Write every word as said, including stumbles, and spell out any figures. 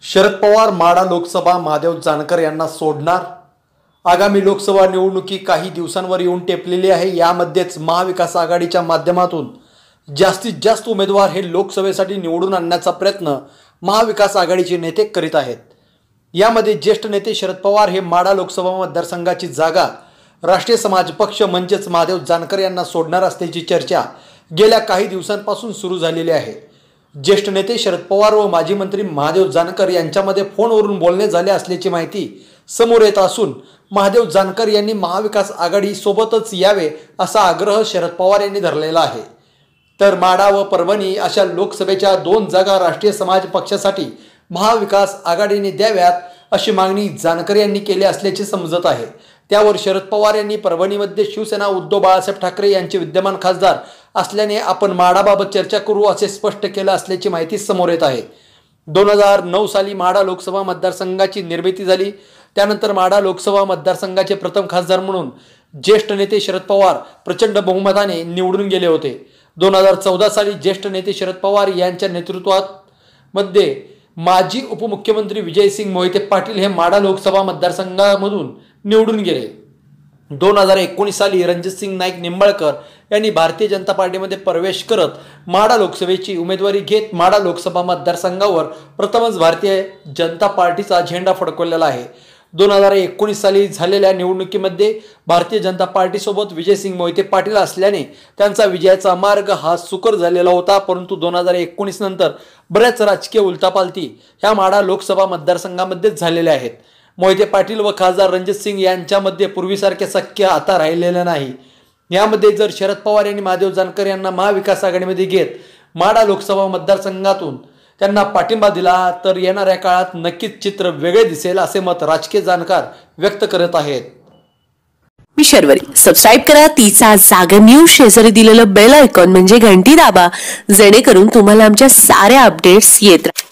शरद पवार माढा लोकसभा महादेव जानकर यांना सोडणार? आगामी लोकसभा निवडणुकी काही दिवसांवर येऊन टेपलेली आहे। यामध्येच महाविकास आघाडीच्या माध्यमातून जास्तीत जास्त उमेदवार हे लोकसभेसाठी निवडून आणण्याचा प्रयत्न महाविकास आघाडीचे नेते करीत आहेत। यामध्ये ज्येष्ठ नेते शरद पवार हे माढा लोकसभा मतदारसंघाची जागा राष्ट्रीय समाज पक्ष म्हणजेच महादेव जानकर यांना सोडणार असल्याची चर्चा गेल्या काही दिवसांपासून सुरू झालेली आहे। ज्येष्ठ नेते शरद पवार व माजी मंत्री महादेव जानकर यांच्यामध्ये फोनवरून बोलणे झाले असल्याची माहिती समोर येत असून महादेव जानकर यांनी महाविकास आघाडी सोबतच यावे असा आग्रह शरद पवार यांनी धरलेला आहे। तर माढा व परभणी अशा लोकसभेच्या दोन जागा राष्ट्रीय समाज पक्षासाठी महाविकास आघाडीने द्याव्यात अशी मागणी जानकर यांनी केली असल्याचे समजत आहे। त्यावर शरद पवार यांनी परभणीमध्ये शिवसेना उद्धव बाळासाहेब ठाकरे यांचे विद्यमान खासदार असल्याने आपण माढाबाबत चर्चा करू असे स्पष्ट केले असल्याची माहिती समोर येत आहे। दोन हजार नऊ साली माढा लोकसभा मतदारसंघाची निर्मिती झाली। त्यानंतर माढा लोकसभा मतदारसंघाचे प्रथम खासदार म्हणून ज्येष्ठ नेते शरद पवार प्रचंड बहुमताने निवडून गेले होते। दोन हजार चौदा साली ज्येष्ठ नेते शरद पवार यांच्या नेतृत्वात मध्ये माजी उपमुख्यमंत्री विजयसिंग मोहिते पाटील हे माढा लोकसभा मतदारसंघामधून निवडून गेले। दोन हजार एकोणीस साली रणजितसिंग नाईक निंबाळकर यांनी भारतीय जनता पार्टीमध्ये प्रवेश करत माढा लोकसभेची उमेदवारी घेत माढा लोकसभा मतदारसंघावर प्रथमच भारतीय जनता पार्टीचा झेंडा फडकवलेला आहे। दोन हजार एकोणीस साली झालेल्या निवडणुकीमध्ये भारतीय जनता पार्टीसोबत विजयसिंग मोहिते पाटील असल्याने त्यांचा विजयाचा मार्ग हा सुकर झालेला होता। परंतु दोन हजार एकोणीस नंतर बऱ्याच राजकीय उलटापालटी ह्या माढा लोकसभा मतदारसंघामध्ये झालेल्या आहेत। मोहिते पाटील व खासदार रणजितसिंग यांच्यामध्ये पूर्वीसारखे सख्य आता राहिलेले नाही। यामध्ये जर शरद पवार यांनी महादेव जानकर यांना महाविकास आघाडीमध्ये घेत माढा लोकसभा मतदारसंघातून त्यांना पाठिंबा दिला तर येणाऱ्या काळात नक्कीच चित्र वेगळे दिसेल असे मत राजकीय जाणकार व्यक्त करत आहेत। मी शर्वरी, सबस्क्राइब करा तिचा जागर न्यूज, शेजारी दिलेलं बेल आयकॉन म्हणजे घंटी दाबा, जेणेकरून तुम्हाला आमच्या साऱ्या अपडेट्स येत राहतील।